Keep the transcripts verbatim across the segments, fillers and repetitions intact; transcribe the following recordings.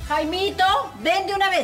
Jaimito, ven de una vez.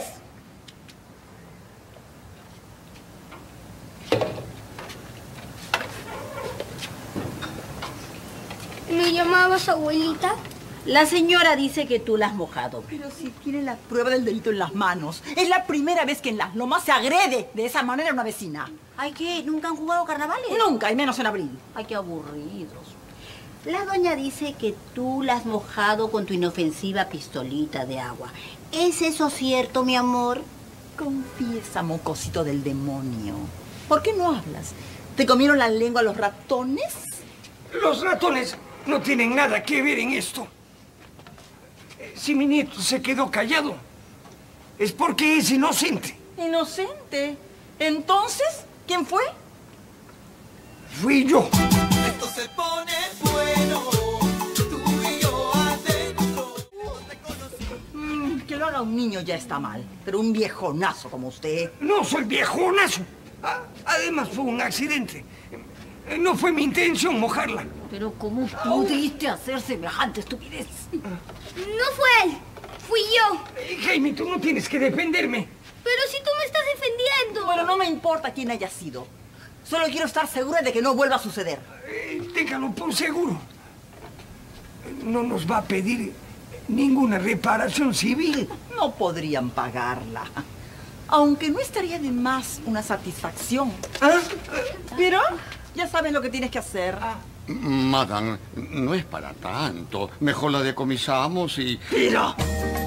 ¿Me llamabas abuelita? La señora dice que tú la has mojado. Pero si tiene la prueba del delito en las manos. Es la primera vez que en Las Lomas se agrede de esa manera a una vecina. ¿Ay qué? ¿Nunca han jugado carnavales? Nunca, y menos en abril. Ay, qué aburridos. La doña dice que tú la has mojado con tu inofensiva pistolita de agua. ¿Es eso cierto, mi amor? Confiesa, mocosito del demonio. ¿Por qué no hablas? ¿Te comieron la lengua los ratones? Los ratones no tienen nada que ver en esto. Si mi nieto se quedó callado, es porque es inocente. ¿Inocente? Entonces, ¿quién fue? Fui yo. Esto se pone bueno, tú y yo adentro. Mm, que lo haga un niño ya está mal, pero un viejonazo como usted. No soy viejonazo. A- Además fue un accidente. No fue mi intención mojarla. Pero ¿cómo pudiste hacer semejante estupidez? No fue él, fui yo. Eh, Jaime, tú no tienes que defenderme. Pero si tú me estás defendiendo. Bueno, no me importa quién haya sido. Solo quiero estar segura de que no vuelva a suceder. Eh, téngalo por seguro. No nos va a pedir ninguna reparación civil. No podrían pagarla. Aunque no estaría de más una satisfacción. ¿Ah? Pero ya sabes lo que tienes que hacer. Madame, no es para tanto. Mejor la decomisamos y... ¡Mira!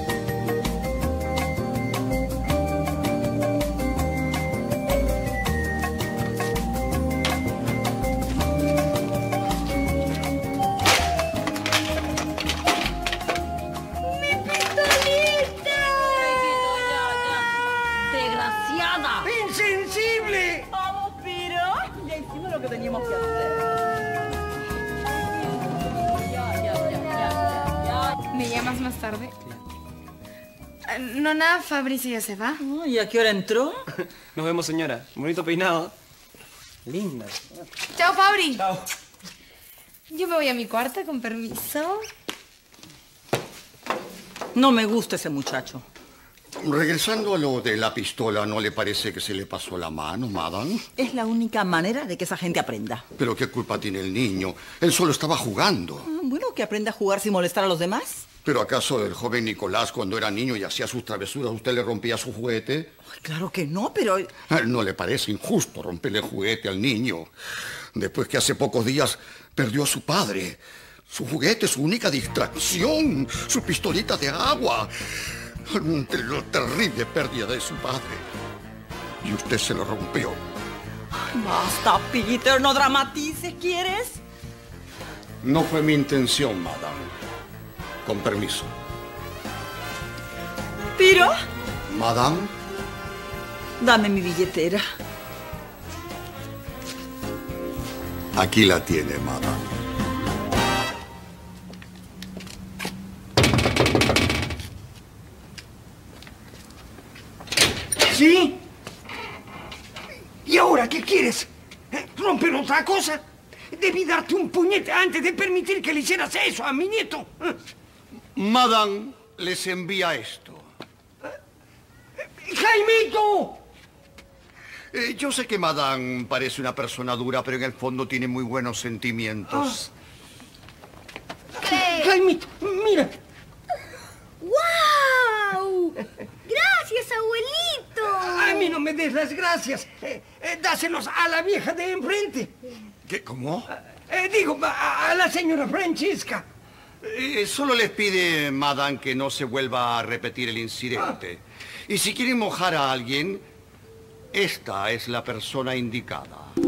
¡Desgraciada! ¡Insensible! Vamos, pero ya hicimos lo que teníamos que hacer. Ya, ya, ya, ya, ya. ¿Me llamas más tarde? Ah, No, nada, Fabricio ya se va. Oh, ¿y a qué hora entró? Nos vemos, señora. Bonito peinado. Linda. Chao, Fabri. Chao. Yo me voy a mi cuarto, con permiso. No me gusta ese muchacho. Regresando a lo de la pistola, ¿no le parece que se le pasó la mano, Madame? Es la única manera de que esa gente aprenda. ¿Pero qué culpa tiene el niño? Él solo estaba jugando. Ah, Bueno, que aprenda a jugar sin molestar a los demás. ¿Pero acaso el joven Nicolás, cuando era niño y hacía sus travesuras, usted le rompía su juguete? Ay, claro que no, pero... Ah, ¿no le parece injusto romperle el juguete al niño? Después que hace pocos días perdió a su padre. Su juguete, su única distracción, su pistolita de agua. Ante la terrible pérdida de su padre. Y usted se lo rompió. Basta, Peter, no dramatices, ¿quieres? No fue mi intención, Madame. Con permiso. Pero... Madame, Dame mi billetera. aquí la tiene, Madame. ¿Sí? ¿Y ahora qué quieres? ¿Eh? ¿Romper otra cosa? Debí darte un puñete antes de permitir que le hicieras eso a mi nieto. ¿Eh? Madame les envía esto. ¡Jaimito! Eh, yo sé que Madame parece una persona dura, pero en el fondo tiene muy buenos sentimientos. ¿Qué? Jaimito, mira. ¡Guau! ¡Gracias, abuelito! A mí no me des las gracias. Eh, eh, dáselos a la vieja de enfrente. ¿Qué? ¿Cómo? Eh, digo, a, a la señora Francesca. Eh, solo les pide, Madame, que no se vuelva a repetir el incidente. Y si quieren mojar a alguien, esta es la persona indicada.